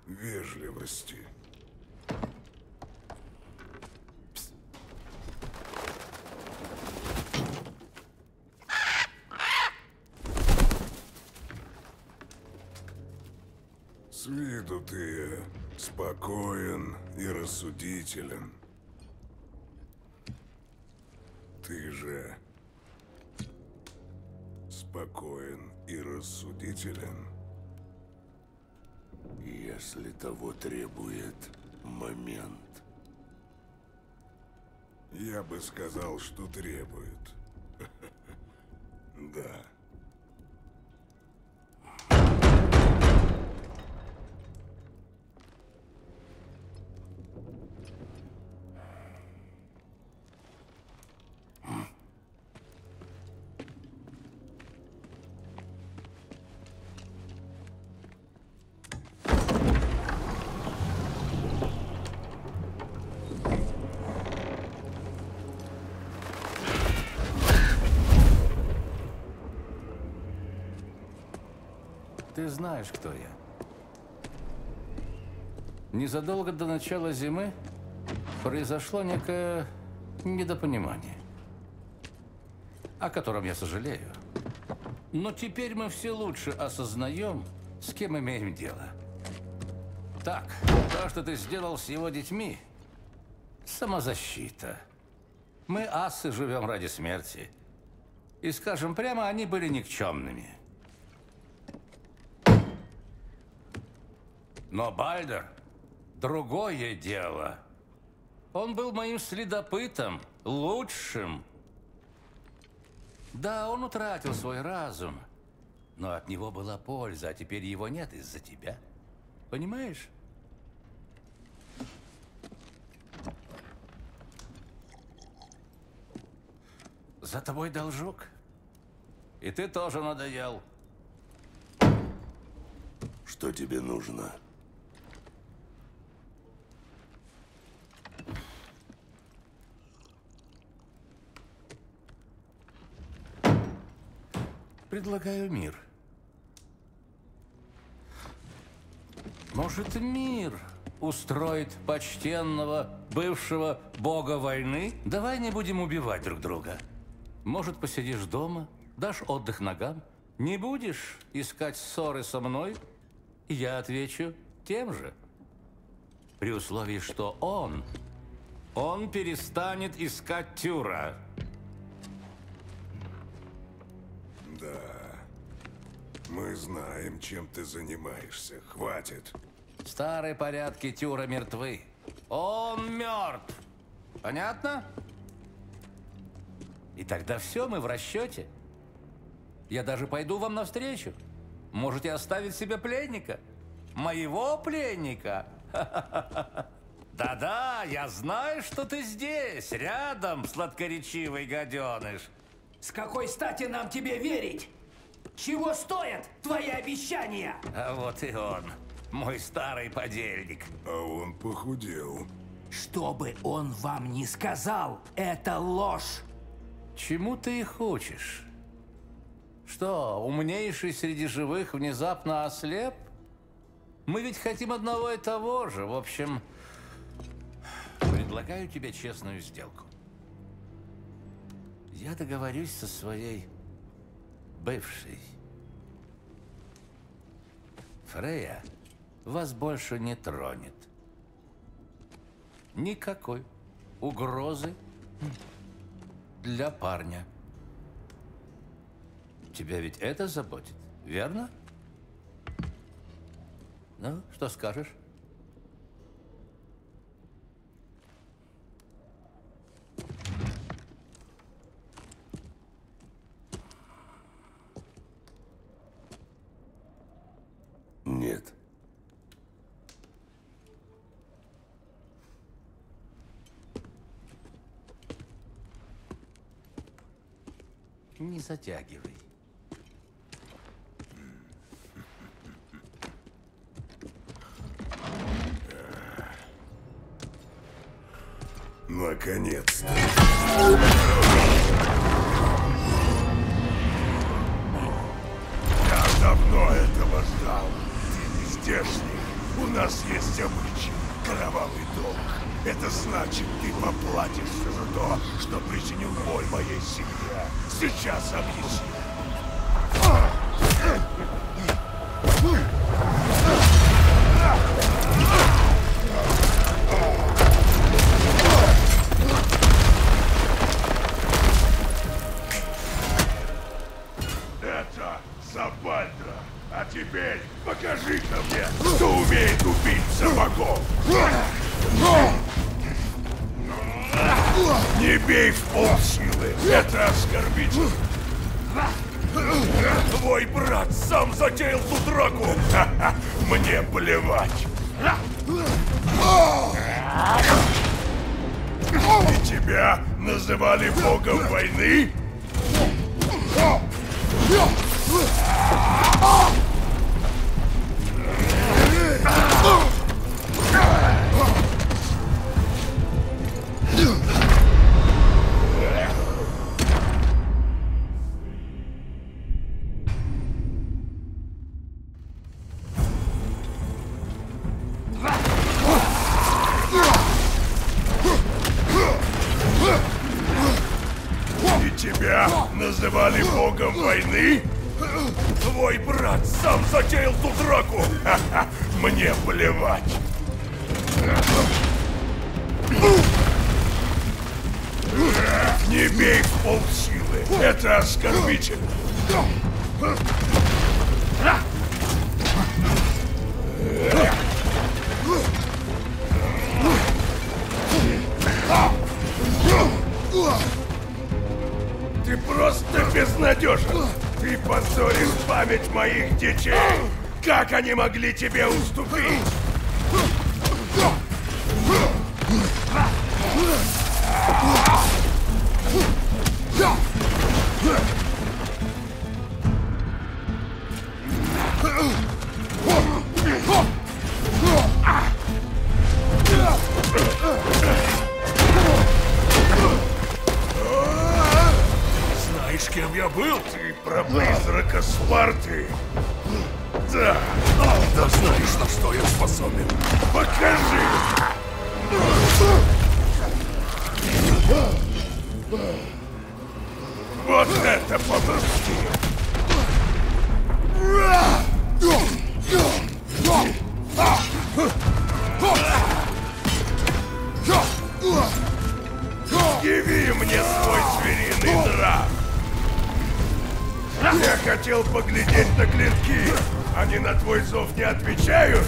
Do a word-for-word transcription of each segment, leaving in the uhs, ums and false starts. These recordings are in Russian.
вежливости. С виду ты спокоен и рассудителен. Ты же спокоен и рассудителен? Если того требует момент. Я бы сказал, что требует. Да. Ты знаешь, кто я. Незадолго до начала зимы произошло некое недопонимание, о котором я сожалею. Но теперь мы все лучше осознаем, с кем имеем дело. Так, то, что ты сделал с его детьми, самозащита. Мы, асы, живем ради смерти. И, скажем прямо, они были никчемными. Но Бальдер – другое дело. Он был моим следопытом, лучшим. Да, он утратил свой разум, но от него была польза, а теперь его нет из-за тебя. Понимаешь? За тобой должок. И ты тоже надоел. Что тебе нужно? Предлагаю мир. Может, мир устроит почтенного бывшего бога войны? Давай не будем убивать друг друга. Может, посидишь дома, дашь отдых ногам? Не будешь искать ссоры со мной? Я отвечу тем же. При условии, что он, он перестанет искать Тюра. Да. Мы знаем, чем ты занимаешься. Хватит. Старые порядки Тюра мертвы. Он мертв. Понятно? И тогда все, мы в расчете. Я даже пойду вам навстречу. Можете оставить себе пленника. Моего пленника. Да-да, я знаю, что ты здесь, рядом, сладкоречивый гаденыш. С какой стати нам тебе верить? Чего стоят твои обещания? А вот и он, мой старый подельник. А он похудел. Что бы он вам ни сказал, это ложь. Чему ты их учишь? Что, умнейший среди живых внезапно ослеп? Мы ведь хотим одного и того же. В общем, предлагаю тебе честную сделку. Я договорюсь со своей бывшей. Фрея вас больше не тронет. Никакой угрозы для парня. Тебя ведь это заботит, верно? Ну, что скажешь? Нет. Не затягивай. Наконец-то. Я давно этого ждал. Ты не здешний. У нас есть обычай, кровавый долг. Это значит, ты поплатишься за то, что причинил боль моей семье. Сейчас объясню. Это Забальдра. А теперь покажи-ка мне, что умеет убийца богов. Не бей в полсилы, это оскорбительно. Твой брат сам затеял ту драку. Ха-ха, мне плевать. И тебя называли богом войны? И тебя называли богом войны? Твой брат сам затеял ту драку. Ха-ха, мне плевать. Не бей в полсилы, это оскорбительно. Ты просто безнадежен. Ты позоришь память моих детей. Как они могли тебе уступить? Знаешь, кем я был? Ты про призрака Спарты? Да. Да знаешь, на что я способен? Покажи! Вот это по-мужски! Яви мне свой звериный нрав! Я хотел поглядеть на клинки. Они на твой зов не отвечают?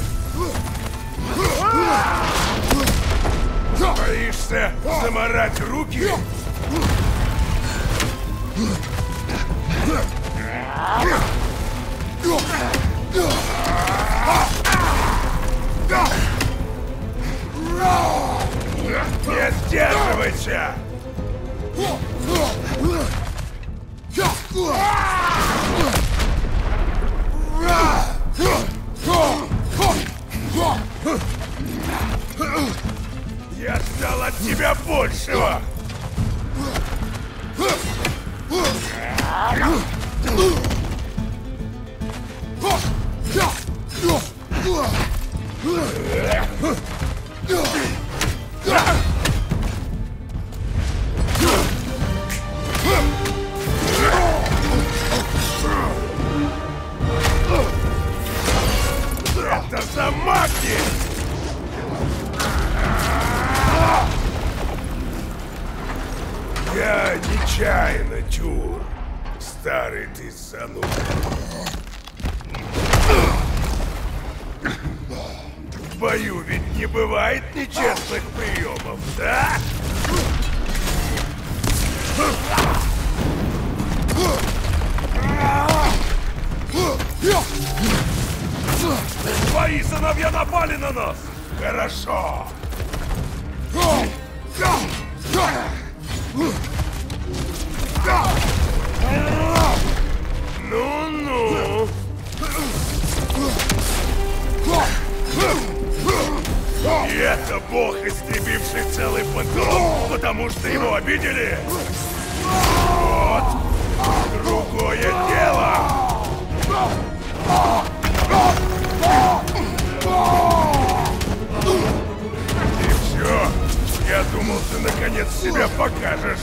Боишься замарать руки? Не сдерживайся! Я ждал от тебя большего! Это за магия! Я нечаянно, Тюр. Старый ты зануда. В бою ведь не бывает нечестных приемов, да? Твои сыновья напали на нас! Хорошо! Ну-ну! И это бог, истребивший целый пантеон, потому что его обидели? Вот другое дело! Кому ты, наконец, себя покажешь?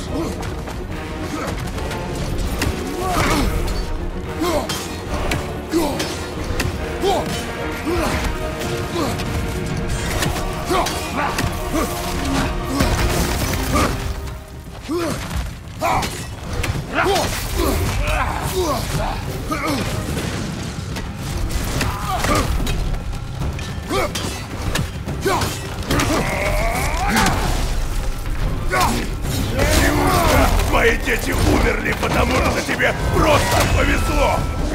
Твои дети умерли, потому что тебе просто повезло!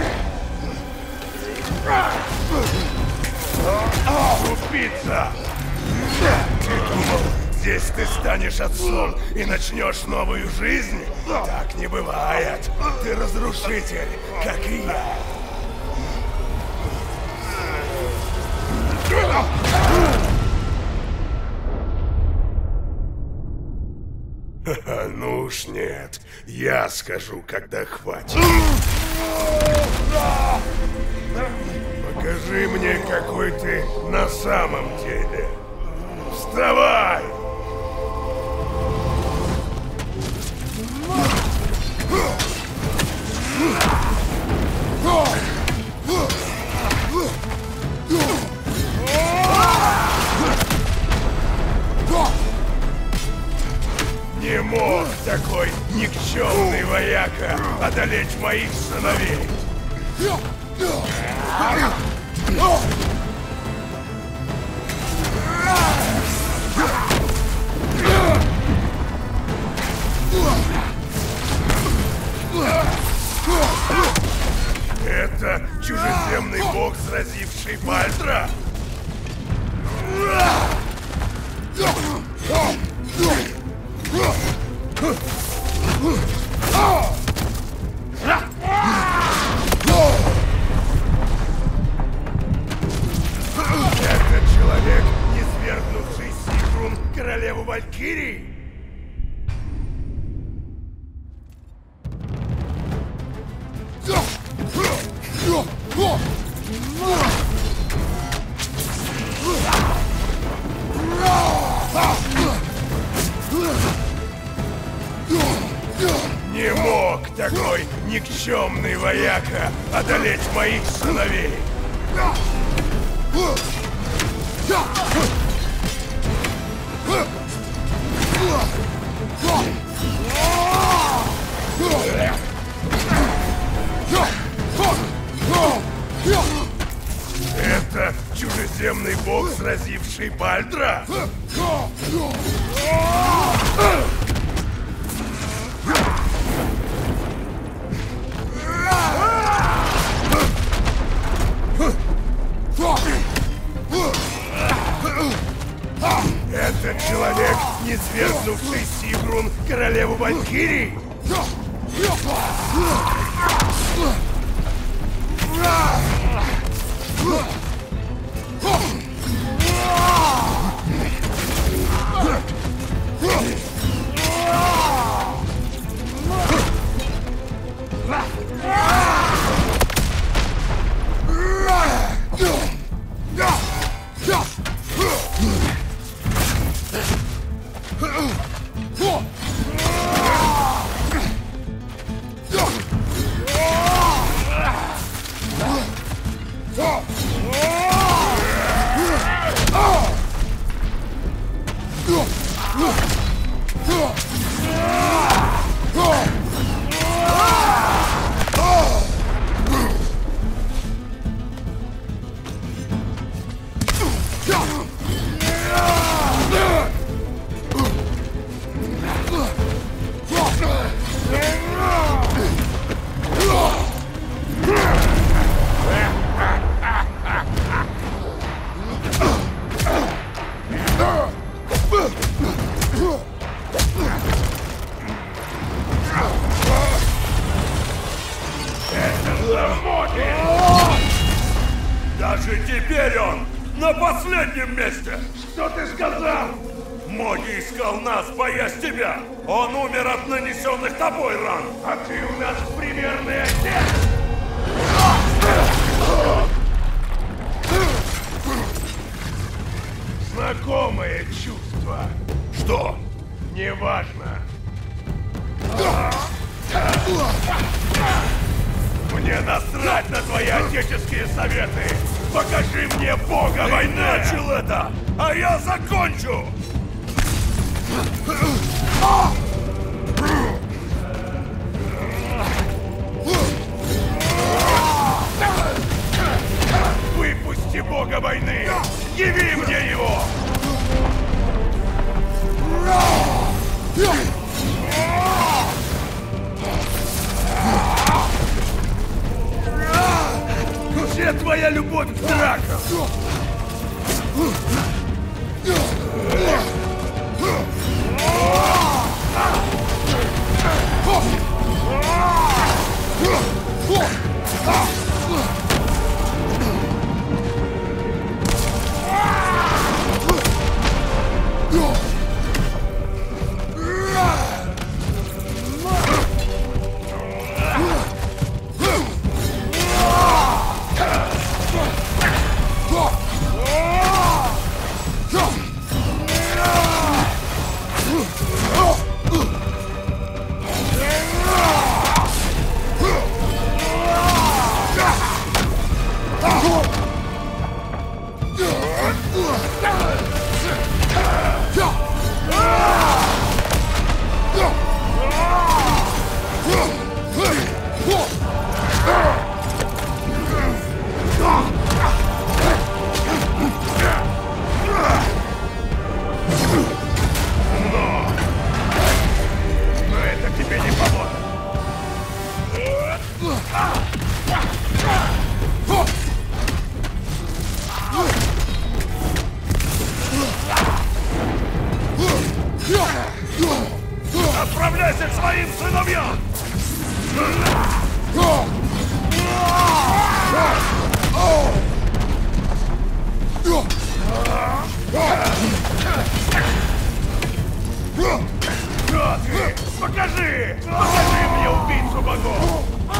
Тупица! Ты думал, здесь ты станешь отцом и начнешь новую жизнь? Так не бывает. Ты разрушитель, как и я. Ну уж нет. Я скажу, когда хватит. Покажи мне, какой ты на самом деле. Вставай! Не мог такой никчемный вояка одолеть моих сыновей. Это чужеземный бог, сразивший Бальдра? Это человек, низвергнувший Сигрун, королеву Валькирии? Не мог такой никчемный вояка одолеть моих сыновей. Это чужеземный бог, сразивший Бальдра? Это человек, низвергнувший Сигрун, королеву Валькирии? Даже теперь он на последнем месте! Что ты сказал? Моги искал нас, боясь тебя! Он умер от нанесенных тобой ран! А ты у нас примерный отец! Знакомое чувство! Что? Мне насрать на твои отеческие советы! Покажи мне бога войны! Начал это, а я закончу! Выпусти бога войны! Яви мне его! Где твоя любовь к дракам? Отправляйся к своим сыновьям! Кто ты? Покажи! Покажи мне убийцу богов!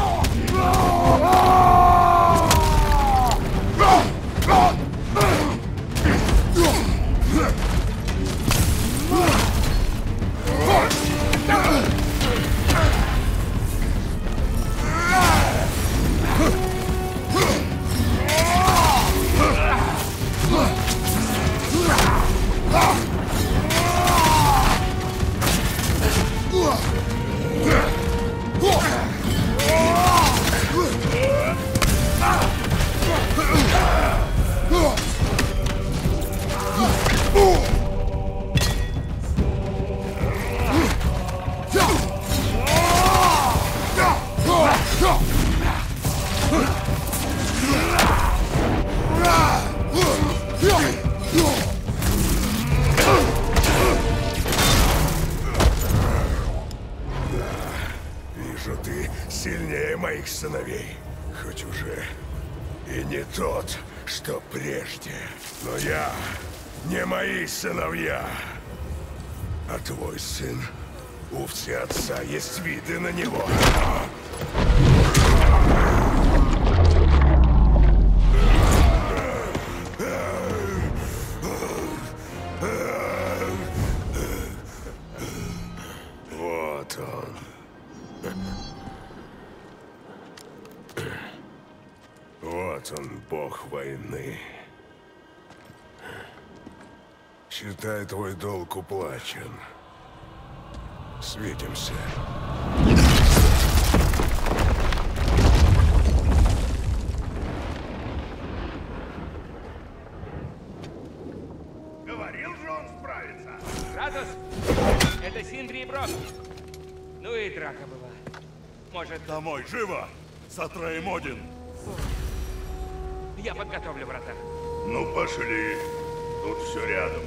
Вижу, ты сильнее моих сыновей. Хоть уже и не тот, что прежде. Но я не мои сыновья. А твой сын, у всеотца есть виды на него. Вот он. Вот он, бог войны. Считай, твой долг уплачен. Свидимся. Говорил же он справится. Кратос, это Синдри и Брок. Ну и драка была. Может... Домой, живо! Сатраим Один. Я подготовлю врата. Ну, пошли. Тут все рядом.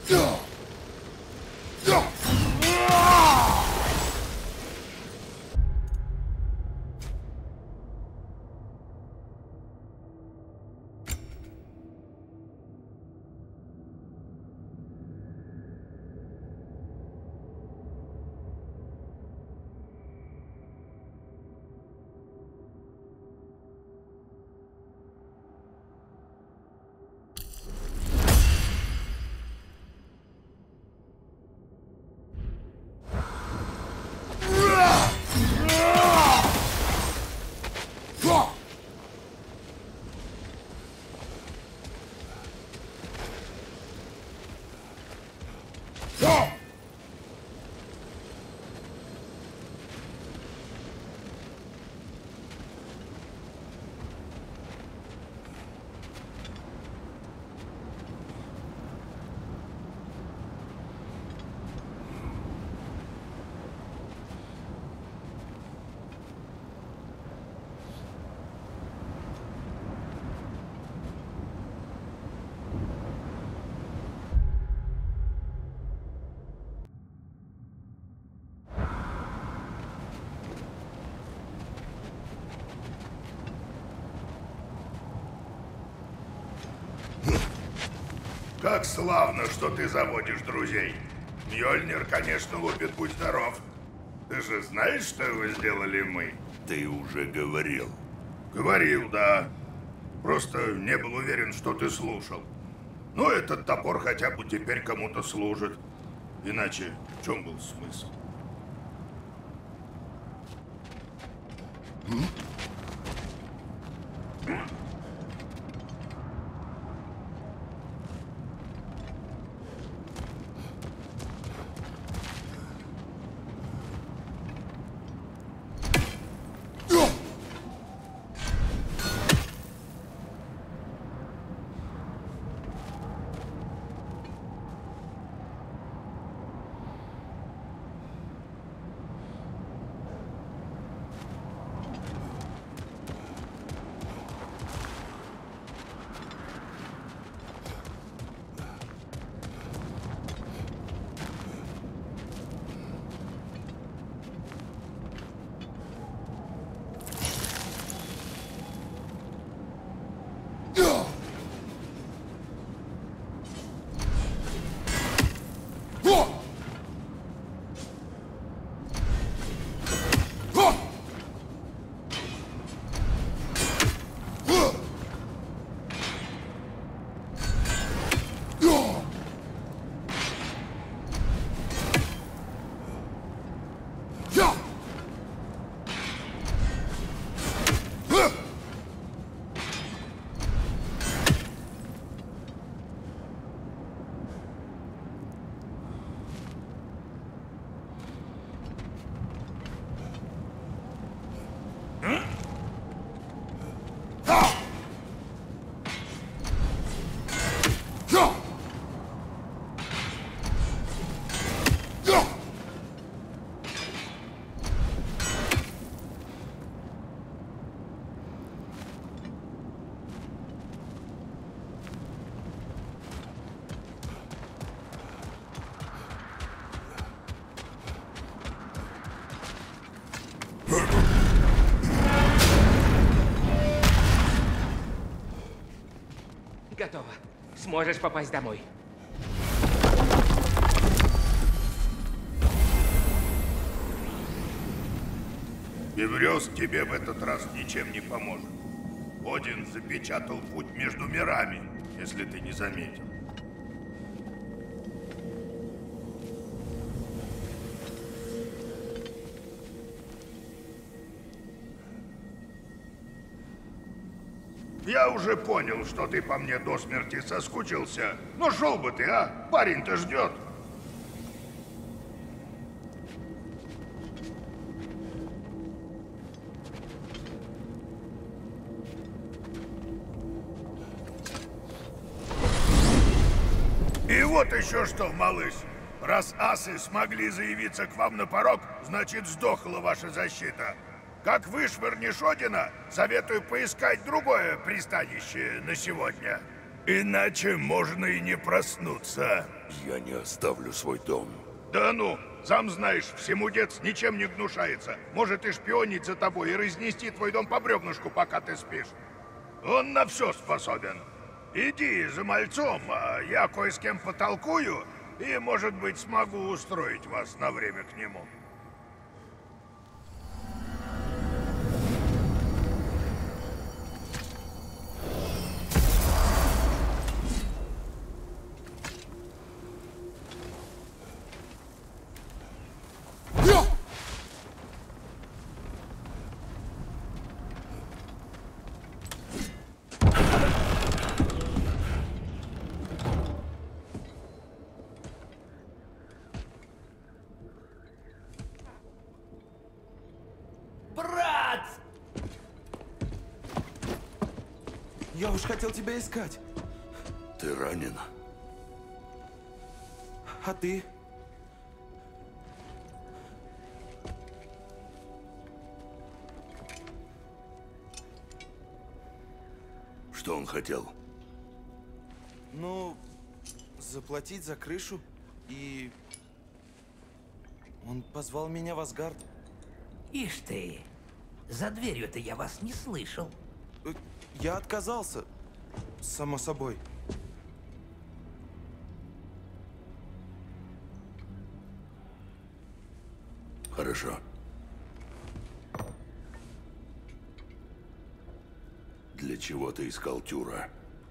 Как славно, что ты заводишь друзей. Мьёльнир, конечно, лупит, будь здоров. Ты же знаешь, что вы сделали мы? Ты уже говорил. Говорил, да. Просто не был уверен, что ты слушал. Но этот топор хотя бы теперь кому-то служит. Иначе в чем был смысл? М? Готово. Сможешь попасть домой. Беврёс тебе в этот раз ничем не поможет. Один запечатал путь между мирами, если ты не заметил. Я уже понял, что ты по мне до смерти соскучился. Но шел бы ты, а? Парень-то ждет. И вот еще что, малыш. Раз асы смогли заявиться к вам на порог, значит, сдохла ваша защита. Как вышвырнешь Одина, советую поискать другое пристанище на сегодня. Иначе можно и не проснуться. Я не оставлю свой дом. Да ну, сам знаешь, всемудец ничем не гнушается. Может и шпионить за тобой, и разнести твой дом по бревнышку, пока ты спишь. Он на все способен. Иди за мальцом, а я кое с кем потолкую, и, может быть, смогу устроить вас на время к нему. Брат! Я уж хотел тебя искать. Ты ранен? А ты? Что он хотел? Ну, заплатить за крышу. И... он позвал меня в Асгард. Ишь ты, за дверью-то я вас не слышал. Э, Я отказался. Само собой. Хорошо. Для чего ты искал Тюра?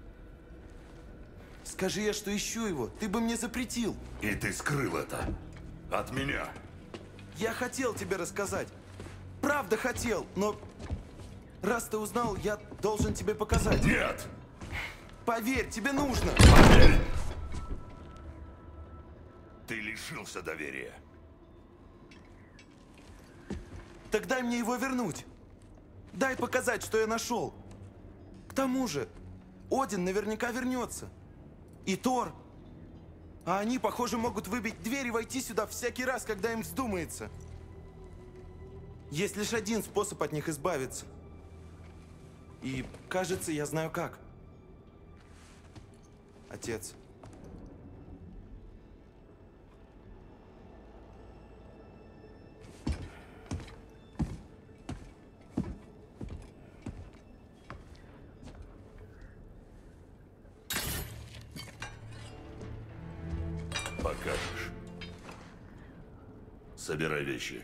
Скажи я, что ищу его, ты бы мне запретил. И ты скрыл это от меня. Я хотел тебе рассказать. Правда хотел, но... раз ты узнал, я должен тебе показать. Нет! Поверь, тебе нужно. Поверь! Ты лишился доверия. Так дай мне его вернуть. Дай показать, что я нашел. К тому же, Один наверняка вернется. И Тор. А они, похоже, могут выбить дверь и войти сюда всякий раз, когда им вздумается. Есть лишь один способ от них избавиться. И, кажется, я знаю как. Отец. Покажешь. Собирай вещи.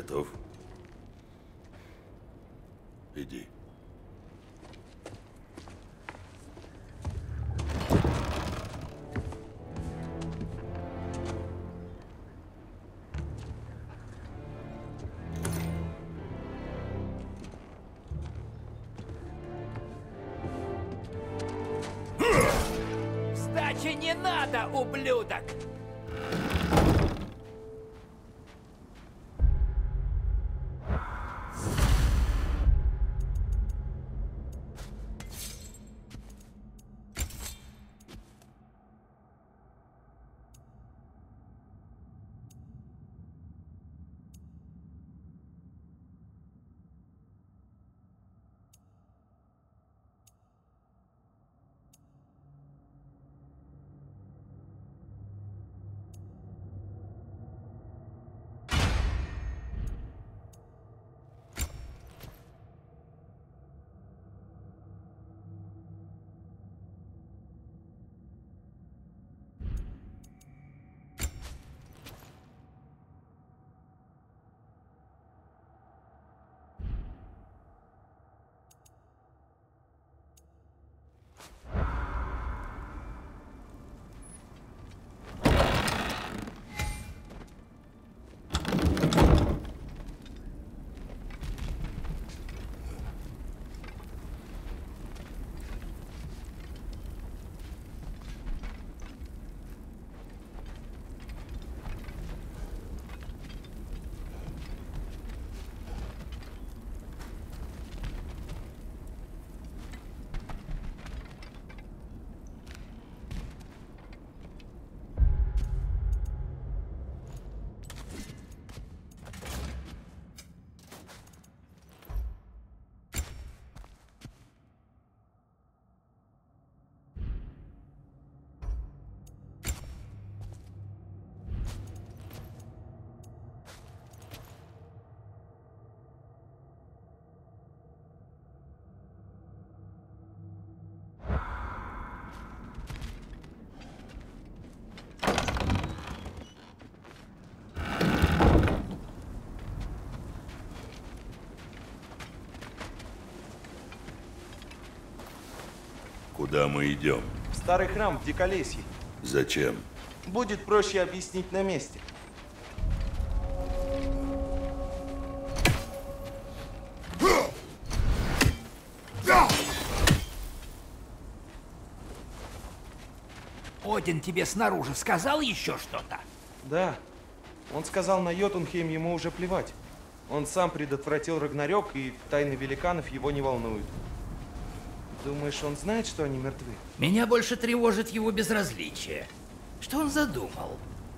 готов. Иди. Сдачи не надо, ублюдок! Куда мы идем? В старый храм в Диколесье. Зачем? Будет проще объяснить на месте. Один тебе снаружи сказал еще что-то? Да. Он сказал, на Йотунхейм ему уже плевать. Он сам предотвратил Рагнарёк, и тайны великанов его не волнуют. Думаешь, он знает, что они мертвы? Меня больше тревожит его безразличие. Что он задумал?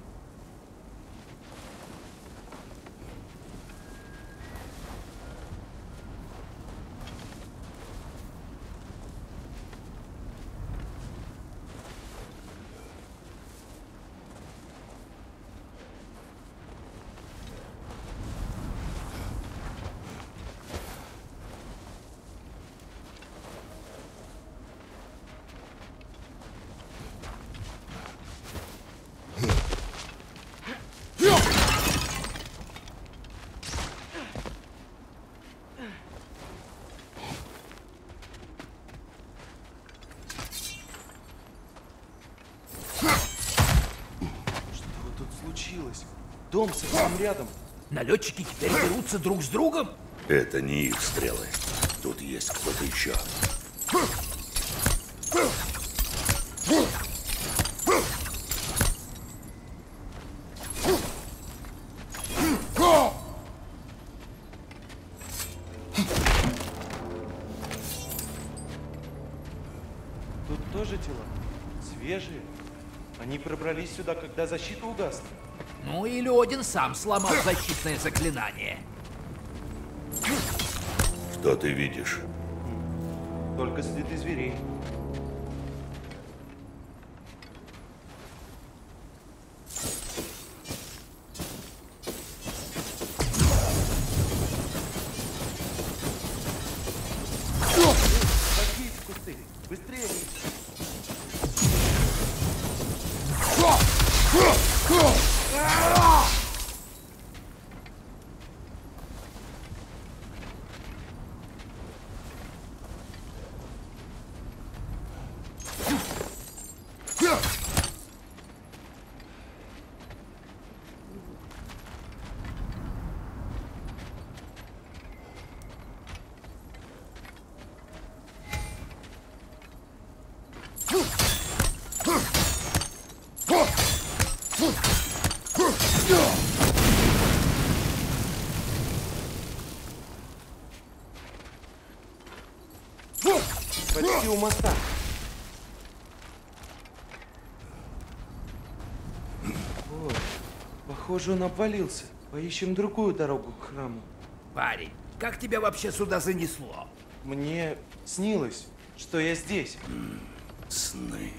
Дом совсем рядом. Налетчики теперь дерутся друг с другом? Это не их стрелы. Тут есть кто-то еще. Тут тоже тела. Свежие. Они пробрались сюда, когда защита угасла. Ну или Один сам сломал защитное заклинание. Что ты видишь? Только следы зверей. Какие кусты? Быстрее! Почти у моста. О, похоже, он обвалился. Поищем другую дорогу к храму. Парень, как тебя вообще сюда занесло? Мне снилось, что я здесь. Сны.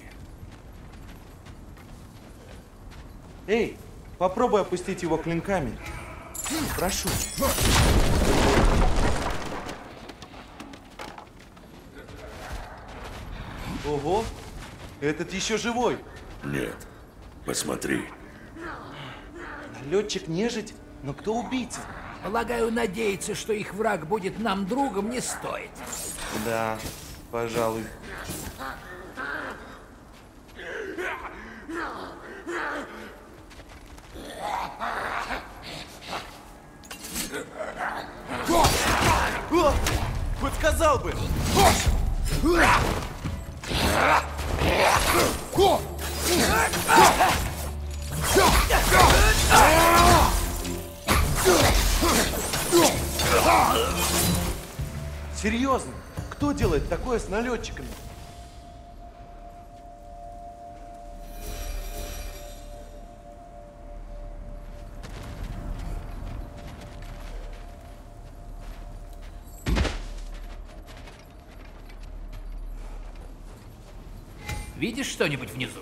Эй, попробуй опустить его клинками. Прошу. Ого, этот еще живой. Нет, посмотри. Налетчик нежить, но кто убийца? Полагаю, надеяться, что их враг будет нам другом, не стоит. Да, пожалуй. О, подсказал бы! Серьезно? Кто делает такое с налетчиками? Видишь что-нибудь внизу?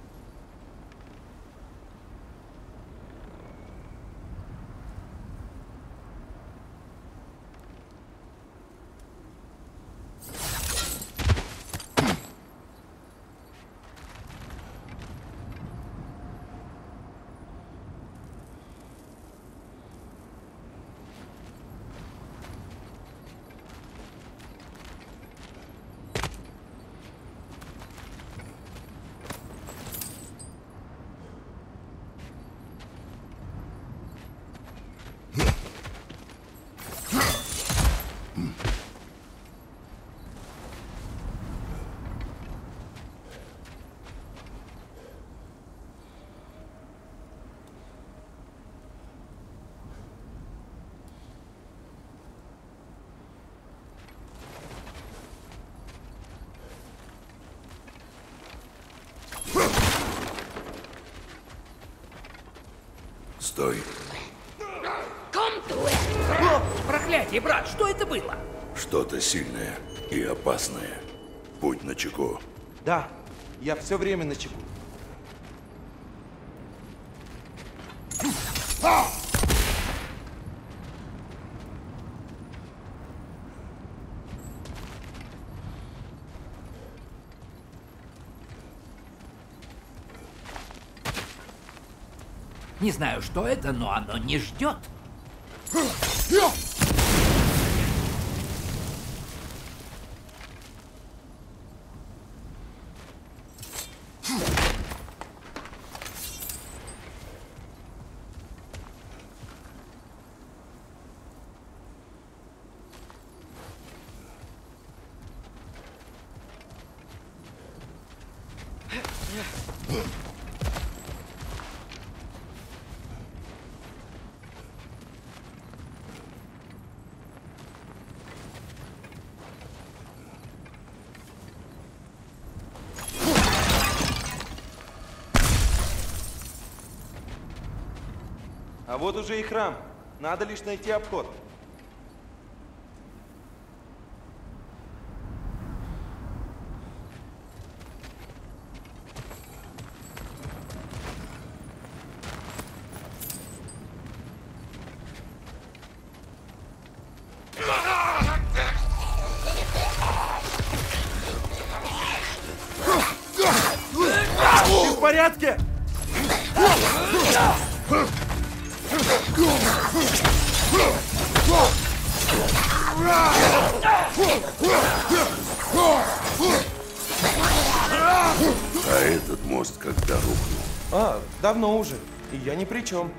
Стой. Проклятие, брат, что это было? Что-то сильное и опасное. Будь начеку. Да, я все время начеку. Не знаю, что это, но оно не ждет. А вот уже и храм. Надо лишь найти обход. Ты в порядке? А этот мост когда рухнул? А, давно уже. И я ни при чем.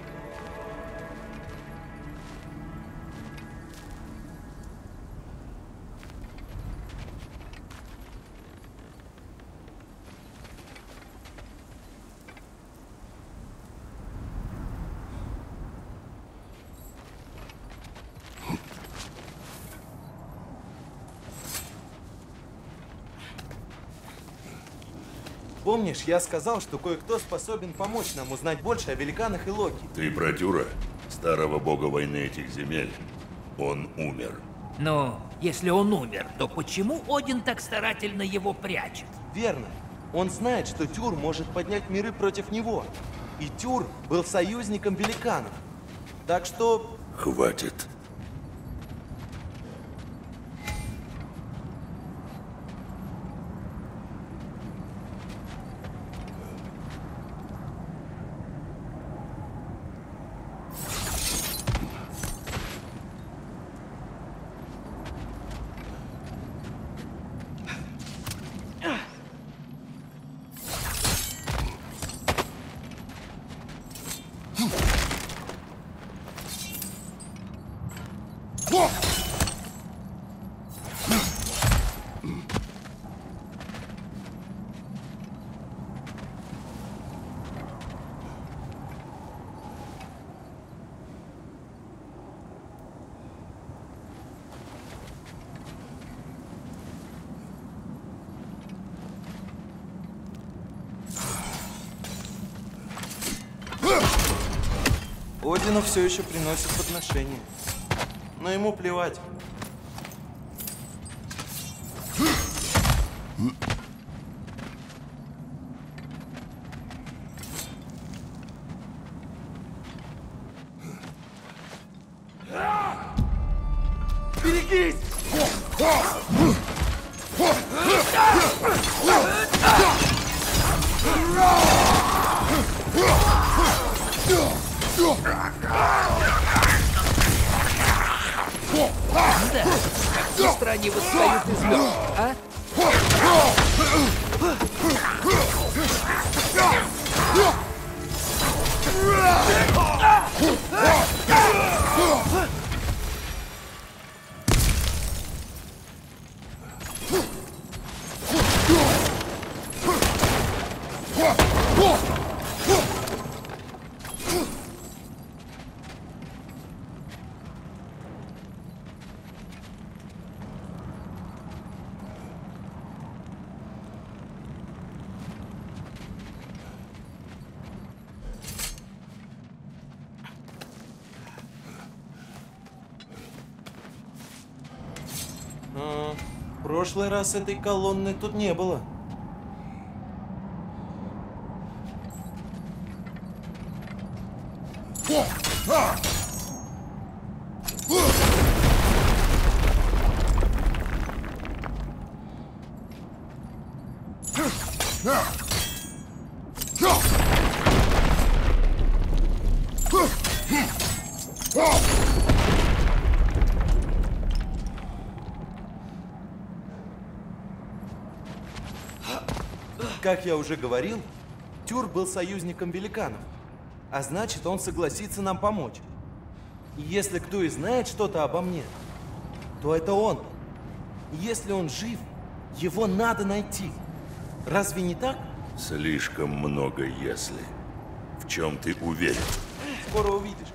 Помнишь, я сказал, что кое-кто способен помочь нам узнать больше о великанах и Локи? Ты про Тюра, старого бога войны этих земель. Он умер. Ну, если он умер, то почему Один так старательно его прячет? Верно. Он знает, что Тюр может поднять миры против него. И Тюр был союзником великанов. Так что... Хватит. Одину все еще приносит подношения. Но ему плевать. Берегись! Да, как быстро они восстают из мертвых, а? А, в прошлый раз этой колонны тут не было. Как я уже говорил, Тюр был союзником великанов, а значит, он согласится нам помочь. И если кто и знает что-то обо мне, то это он. Если он жив, его надо найти. Разве не так? Слишком много «если». В чем ты уверен? Скоро увидишь.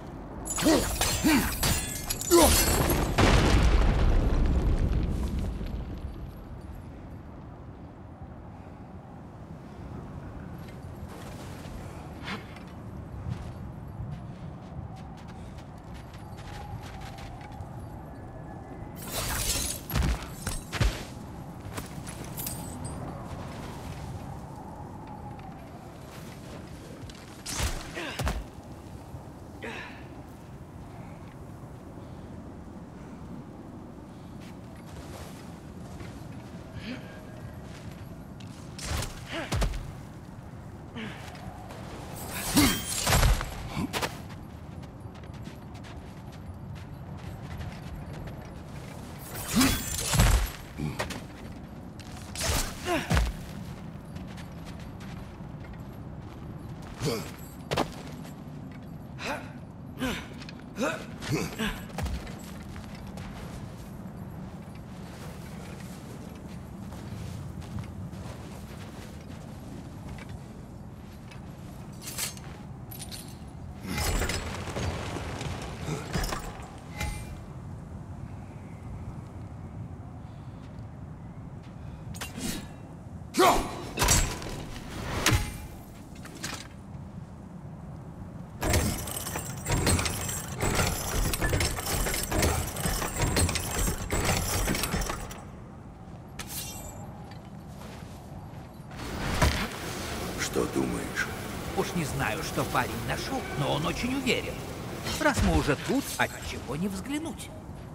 не знаю, что парень нашел, но он очень уверен. Раз мы уже тут, отчего не взглянуть?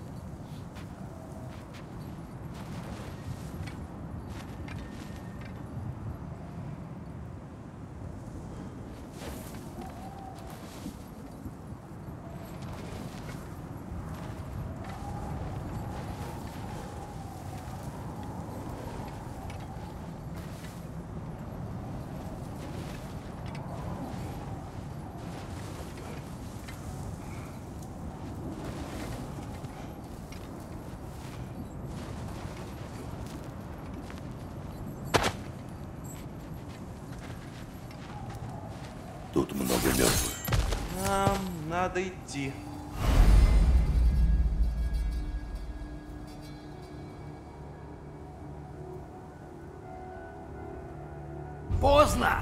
Тут много мертвых. Нам надо идти. Поздно!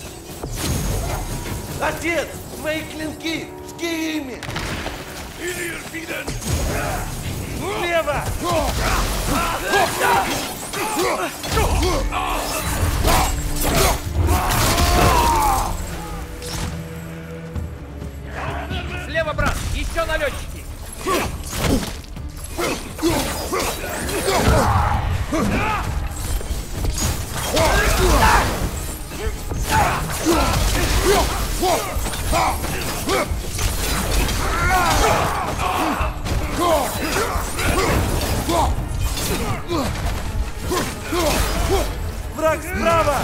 Отец! Мои клинки! Жги ими! Слева! Слева, брат! Еще налетчики! Враг справа!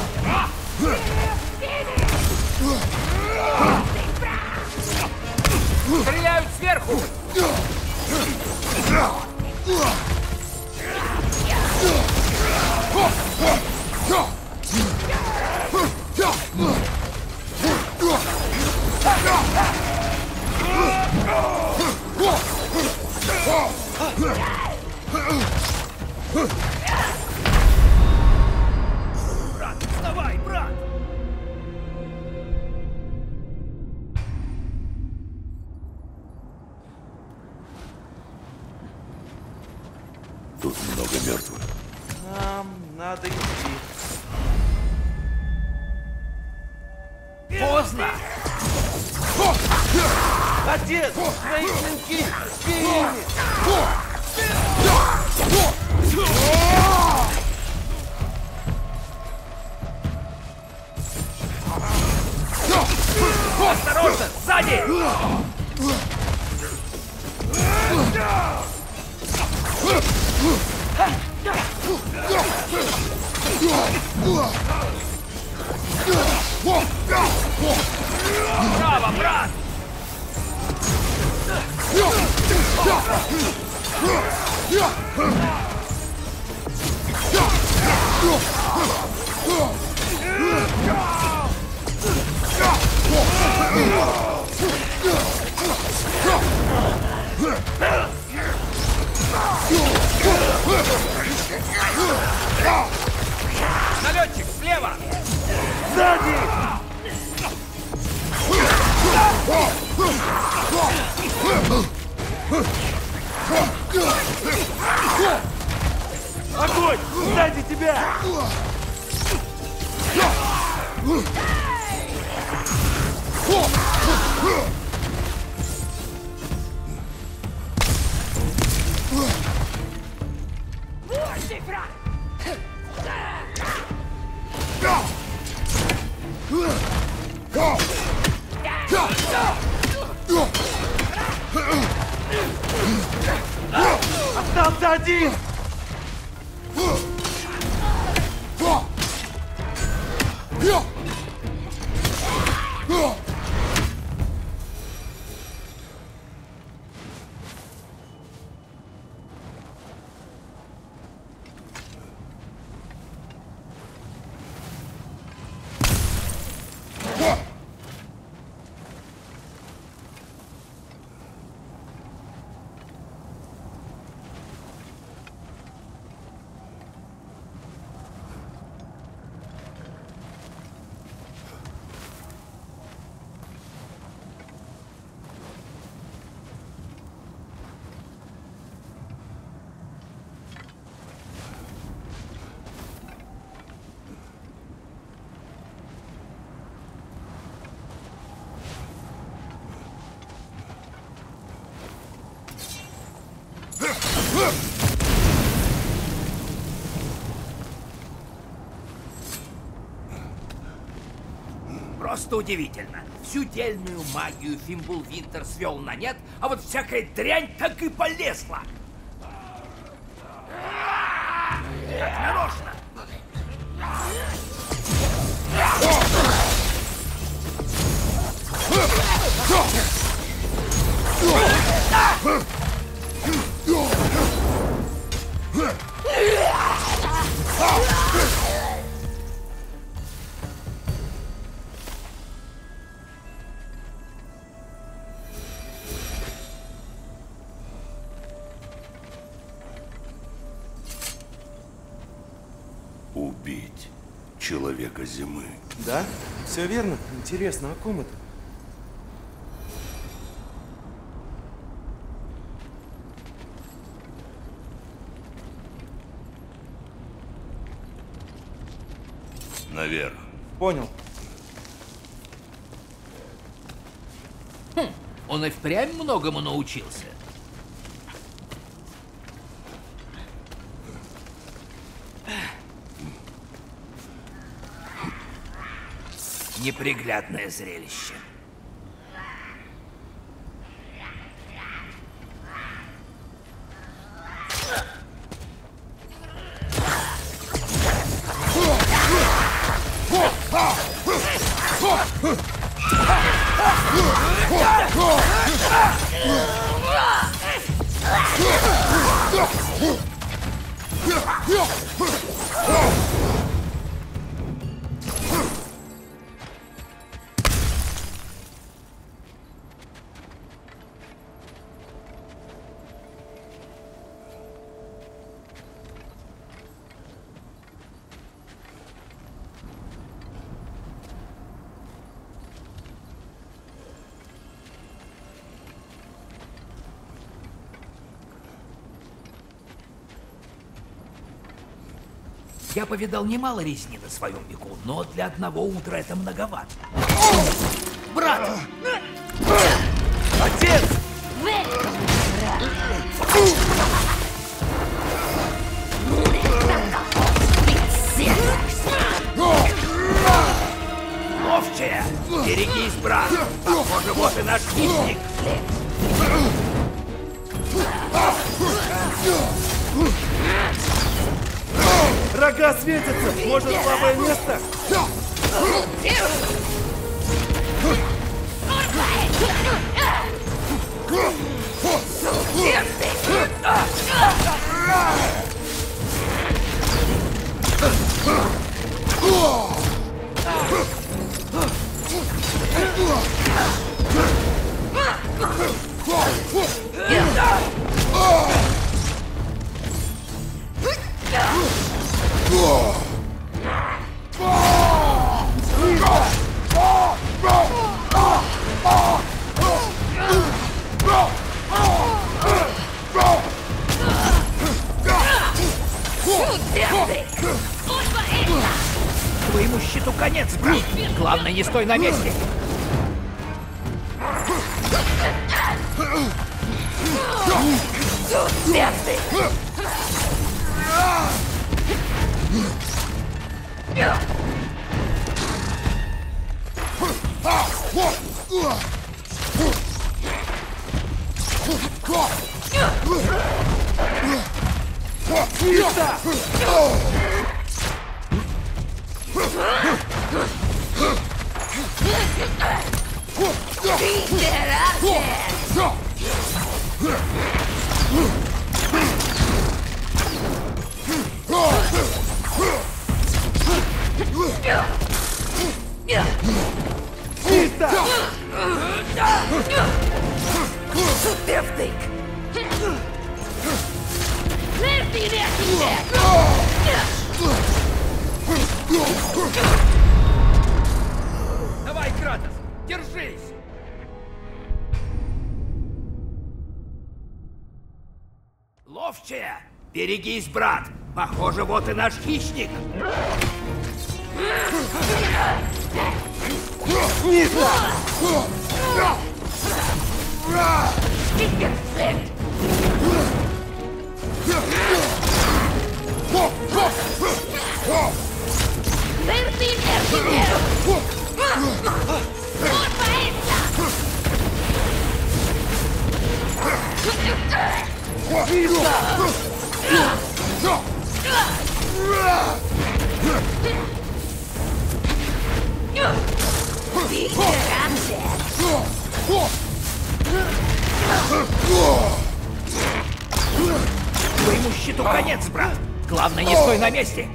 Стреляют сверху! Брат, вставай, брат! Тут много мертвых. Нам надо идти. Поздно! Отец! Мои клинки! Жги ими! Осторожно! Сзади! Браво, брат! Налетчик, слева! Сзади! Огонь! Сзади тебя! Остался один! Просто удивительно. Всю дельную магию Фимблвинтер свел на нет, а вот всякая дрянь так и полезла. Как нарочно. Убить человека зимы. Да? Все верно. Интересно, о ком это? Наверх. Понял. Хм, он и впрямь многому научился. Неприглядное зрелище. Я повидал немало резни на своем веку, но для одного утра это многовато. Брат! Отец! Ловчая! Берегись, брат! Похоже, вот и наш хищник! Рога светятся! Может, слабое место? Твоему щиту конец, брат! Главное, не стой на месте! Давай, Кратос, держись! Ловчая! Берегись, брат! Похоже, вот и наш хищник! Твоему щиту конец, брат. Главное, не стой на месте.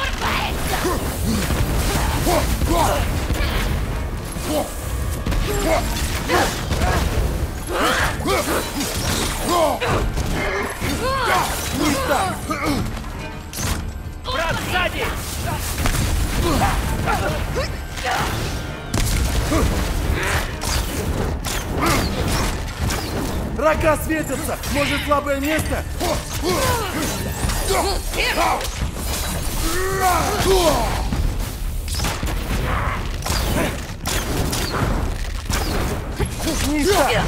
Брат, сзади! Рога светятся! Может, слабое место? Низко!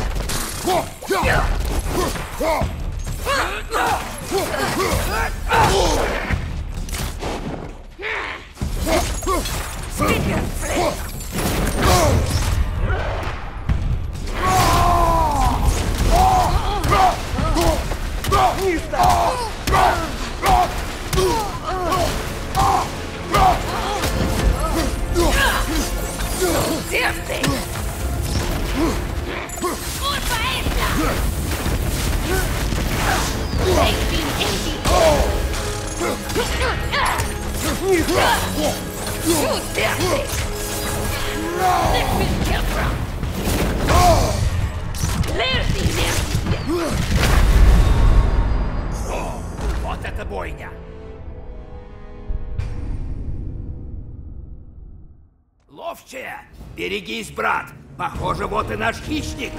Вот это бойня! Ловчая! Берегись, брат! Похоже, вот и наш хищник!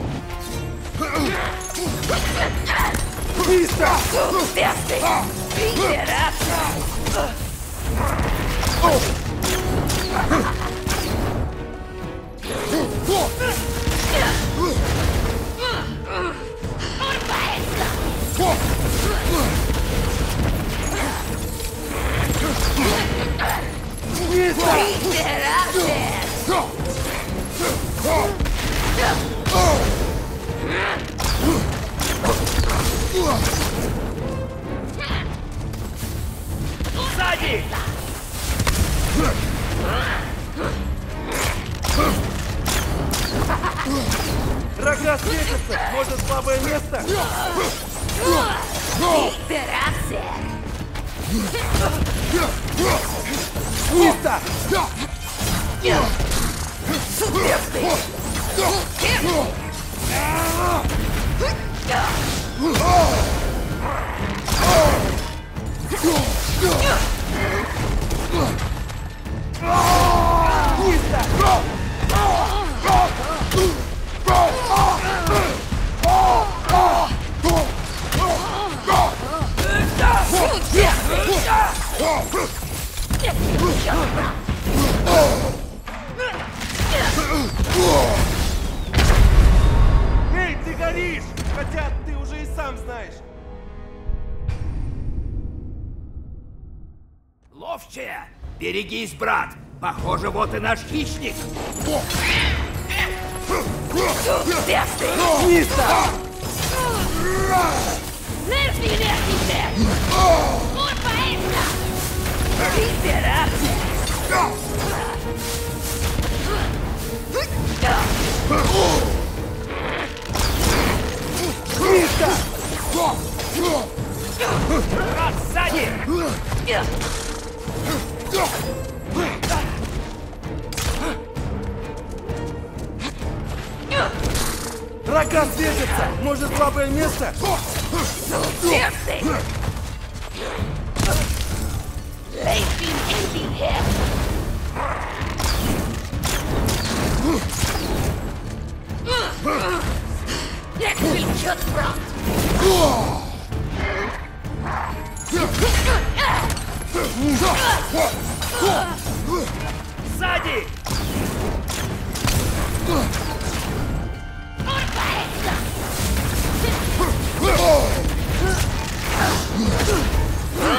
Сзади! Рога светятся! Может, слабое место? Низко! Эй, ты горишь! Хотя ты уже и сам знаешь. Ловчая! Берегись, брат! Похоже, вот и наш хищник! Низко! Низко! Брат, сзади! Рога светятся! Может, слабое место? Сзади!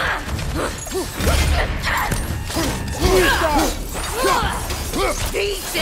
Низко!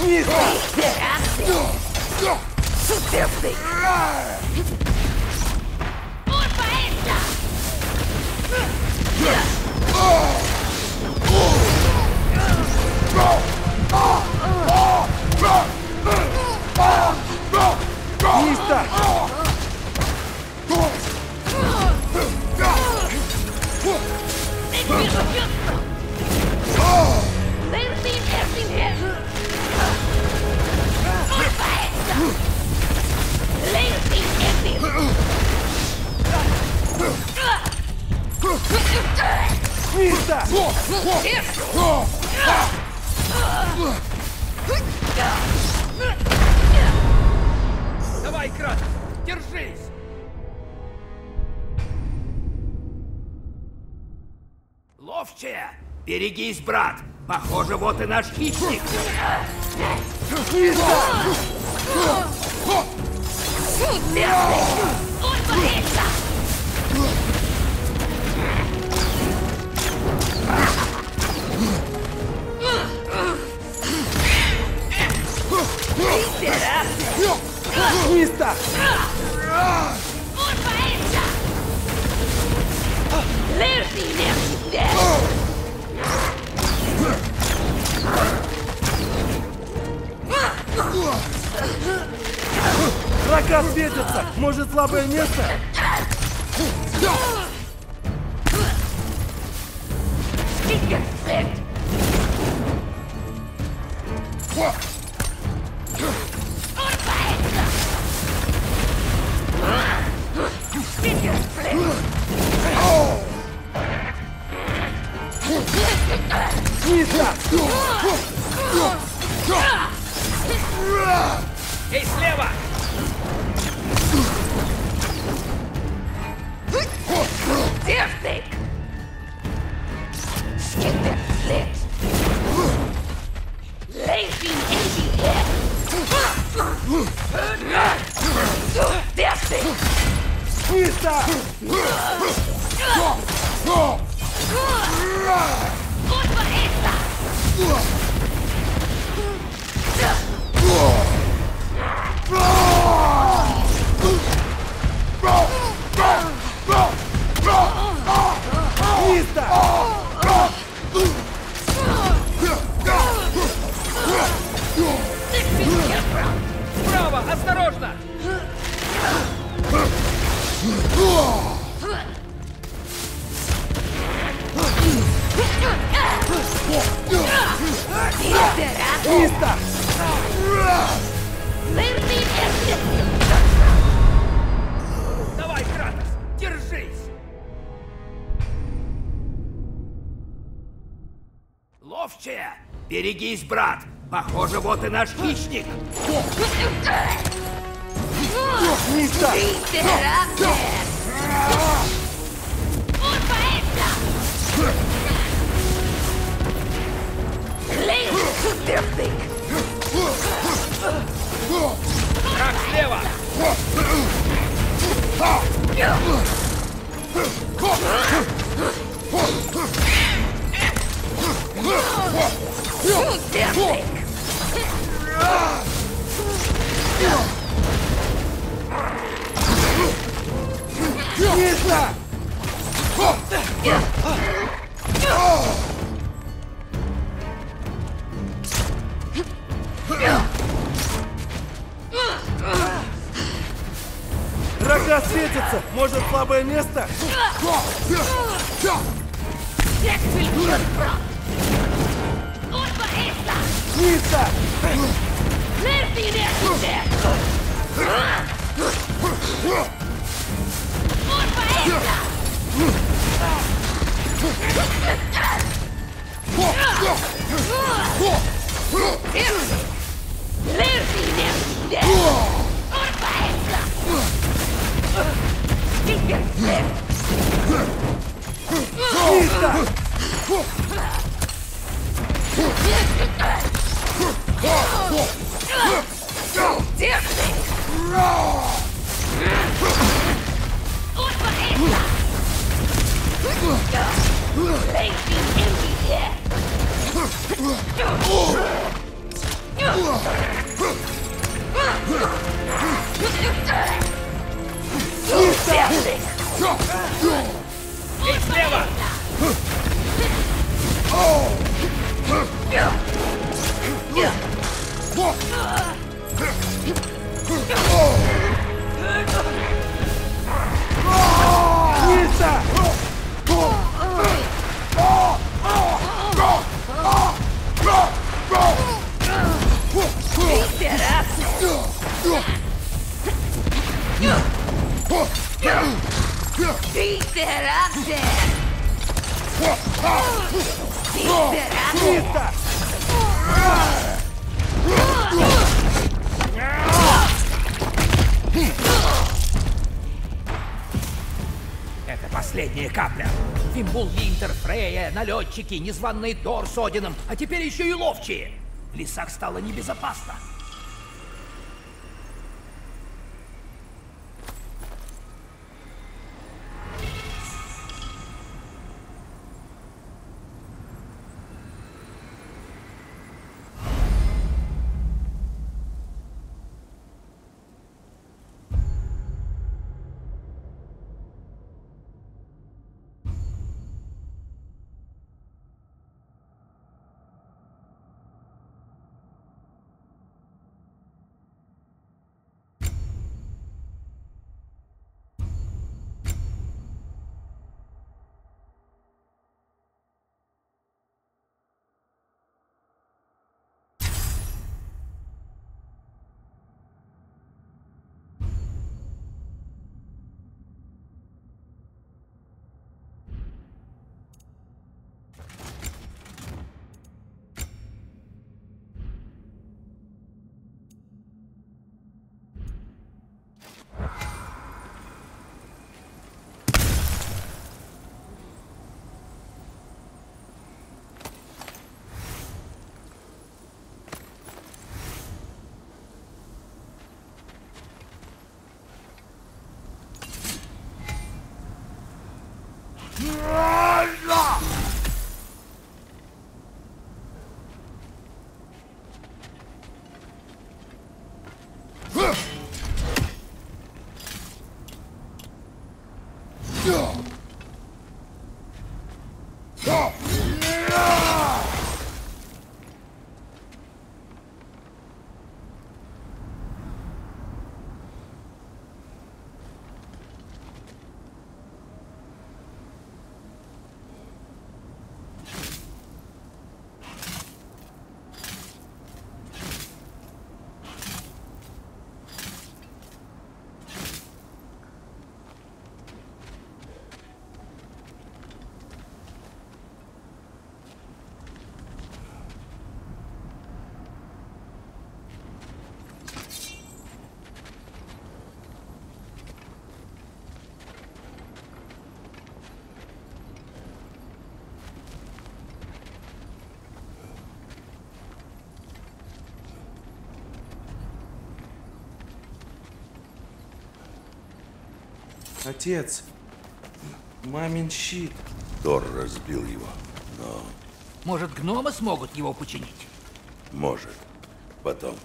Давай, Кратос, держись! Ловчая! Берегись, брат! Похоже, вот и наш хищник! Миста! Рога светятся! Может, слабое место? Миста! Эй, слева! Миста! Справа, осторожно! Миста! Давай, Кратос, держись! Ловчая! Берегись, брат! Похоже, вот и наш хищник! Миста! Враг слева! Миста! Рога светятся! Может, слабое место? Миста! Эй, слева! Ниса! Ниса! Это последняя капля. Фимбул, Винтер, Фрея, налетчики, незваный Тор с Одином, а теперь еще и ловчие. В лесах стало небезопасно. Отец, мамин щит. Тор разбил его, но Может, гномы смогут его починить? может. Потом.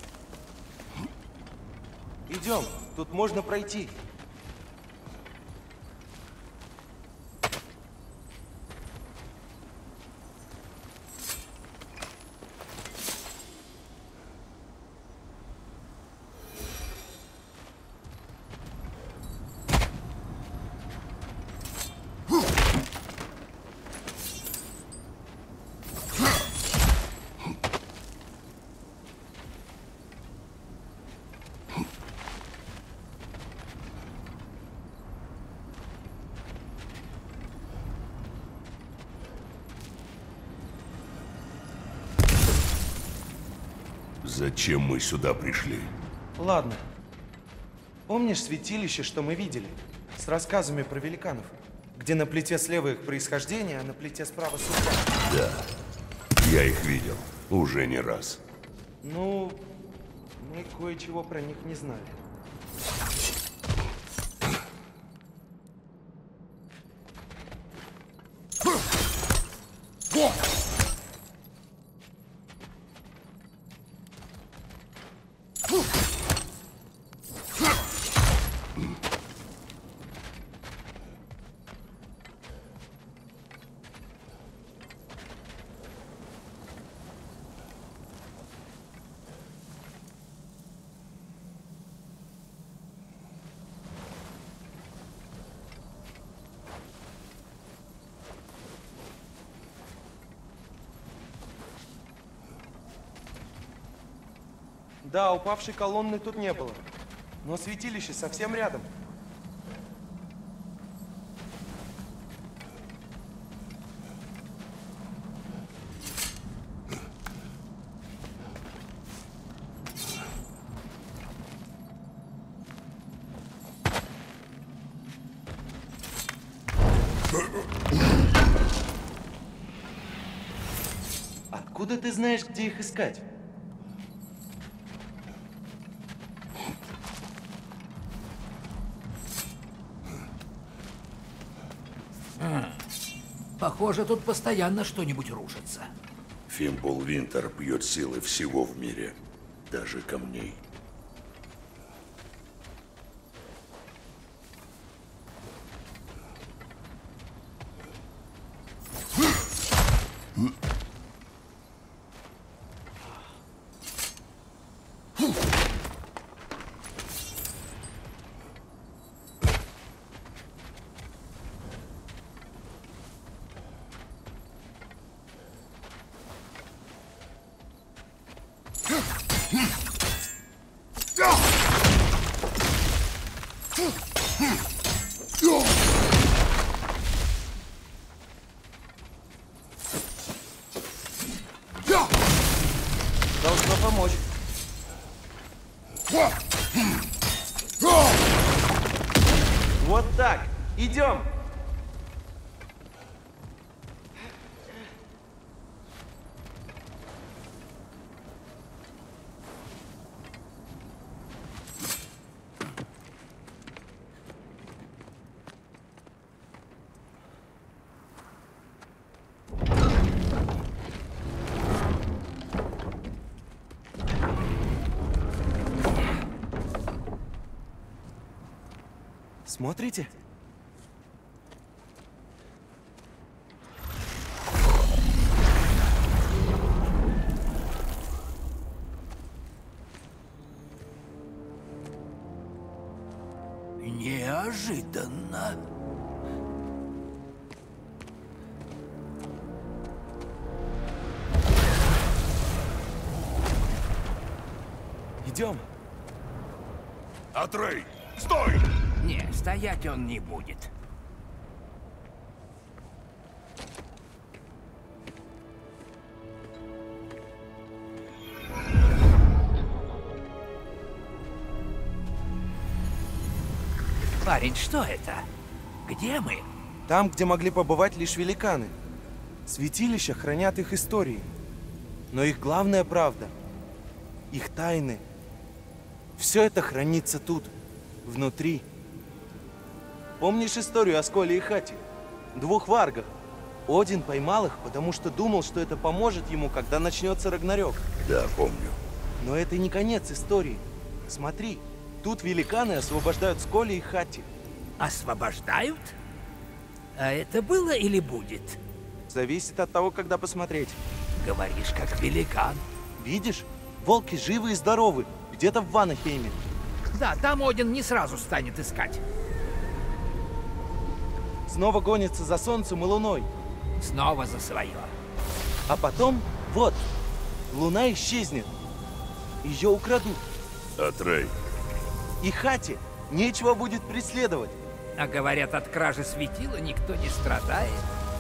Идем, тут можно пройти. Зачем мы сюда пришли? Ладно. Помнишь святилище, что мы видели? С рассказами про великанов? Где на плите слева их происхождение, а на плите справа судьба. Да. Я их видел. Уже не раз. Ну, мы кое-чего про них не знали. Да, упавшей колонны тут не было. Но святилище совсем рядом. Откуда ты знаешь, где их искать? Похоже, тут постоянно что-нибудь рушится. Фимбул Винтер пьет силы всего в мире, даже камней. Должно помочь. Вот так. Идем. Смотрите. Неожиданно. Идем. Атрей, стой! Не, стоять он не будет. Парень, что это? Где мы? Там, где могли побывать лишь великаны. Святилища хранят их истории. Но их главная правда, их тайны, все это хранится тут, внутри. Помнишь историю о Сколе и Хати? Двух варгах. Один поймал их, потому что думал, что это поможет ему, когда начнется Рагнарёк. Да, помню. Но это не конец истории. Смотри, тут великаны освобождают Сколи и Хати. Освобождают? А это было или будет? Зависит от того, когда посмотреть. Говоришь, как великан. Видишь? Волки живы и здоровы. Где-то в Ванахейме. Да, там Один не сразу станет искать. Снова гонится за солнцем и луной. Снова за свое. А потом, вот, луна исчезнет. Ее украдут. Атрей, И Хати нечего будет преследовать. А говорят, от кражи светила никто не страдает.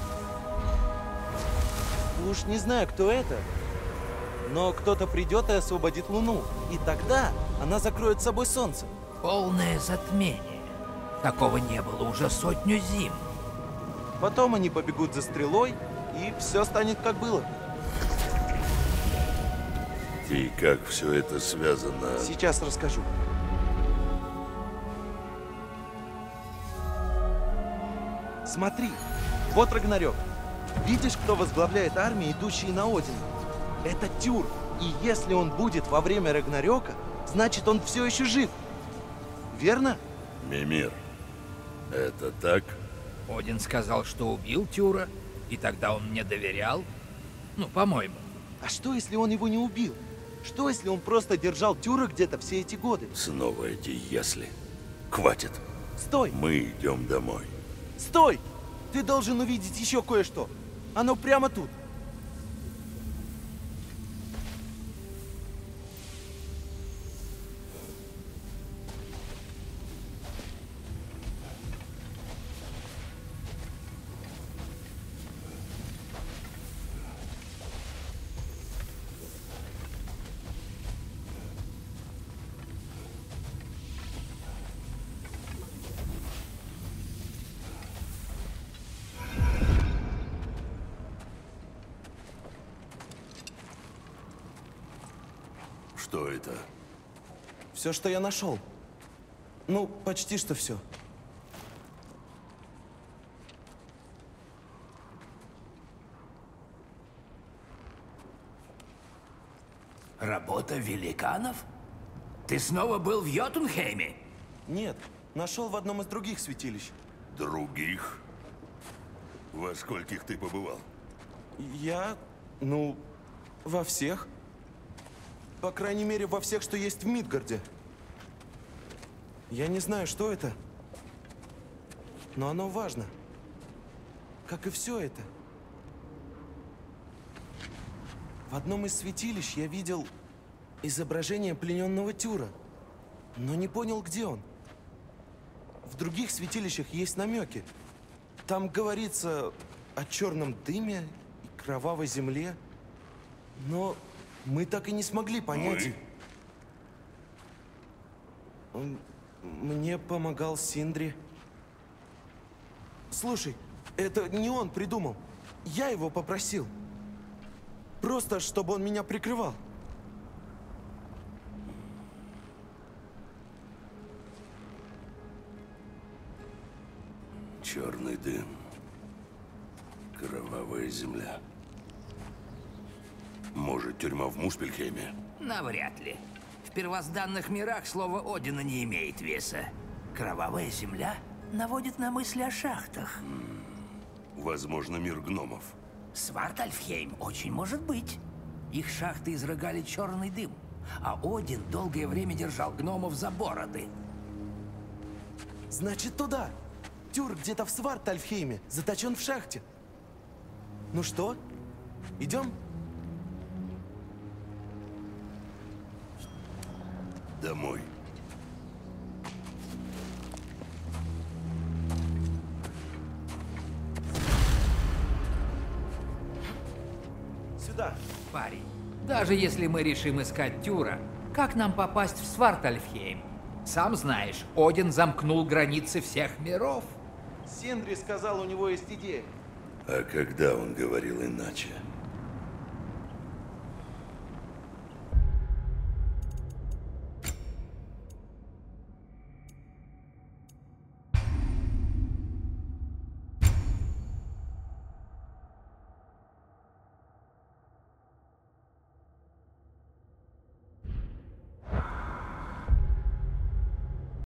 Уж не знаю, кто это, но кто-то придет и освободит луну. И тогда она закроет собой солнце. Полное затмение. Такого не было уже сотню зим. Потом они побегут за стрелой, и все станет как было. и как все это связано? Сейчас расскажу. Смотри, вот Рагнарёк. Видишь, кто возглавляет армии, идущие на Один? Это Тюр. И если он будет во время Рагнарёка, значит, он все еще жив. Верно? Мимир, это так? Один сказал, что убил Тюра, и тогда он мне доверял. Ну, по-моему. А что, если он его не убил? Что, если он просто держал Тюра где-то все эти годы? Снова эти «если». Хватит. Стой! Мы идем домой. Стой! Ты должен увидеть еще кое-что. Оно прямо тут. Что это? Все, что я нашел. Ну, почти что все. Работа великанов? Ты снова был в Йотунхейме? Нет, нашел в одном из других святилищ. Других? Во скольких ты побывал? Я, ну, во всех. По крайней мере, во всех, что есть в Мидгарде. Я не знаю, что это, но оно важно. Как и все это. В одном из святилищ я видел изображение плененного Тюра, но не понял, где он. В других святилищах есть намеки. Там говорится о черном дыме и кровавой земле, но мы так и не смогли понять. Мы? Мне помогал Синдри. Слушай, это не он придумал. Я его попросил. Просто, чтобы он меня прикрывал. Черный дым. Кровавая земля. Может, тюрьма в Муспельхейме? Навряд ли. В первозданных мирах слово Одина не имеет веса. Кровавая земля наводит на мысли о шахтах. Возможно, мир гномов. Свартальфхейм очень может быть. Их шахты изрыгали черный дым, а Один долгое время держал гномов за бороды. Значит, туда. Тюр где-то в Свартальфхейме, заточен в шахте. Ну что, идем? Домой. Сюда. Парень, даже если мы решим искать Тюра, как нам попасть в Свартальфхейм? Сам знаешь, Один замкнул границы всех миров. Синдри сказал, у него есть идея. А когда он говорил иначе?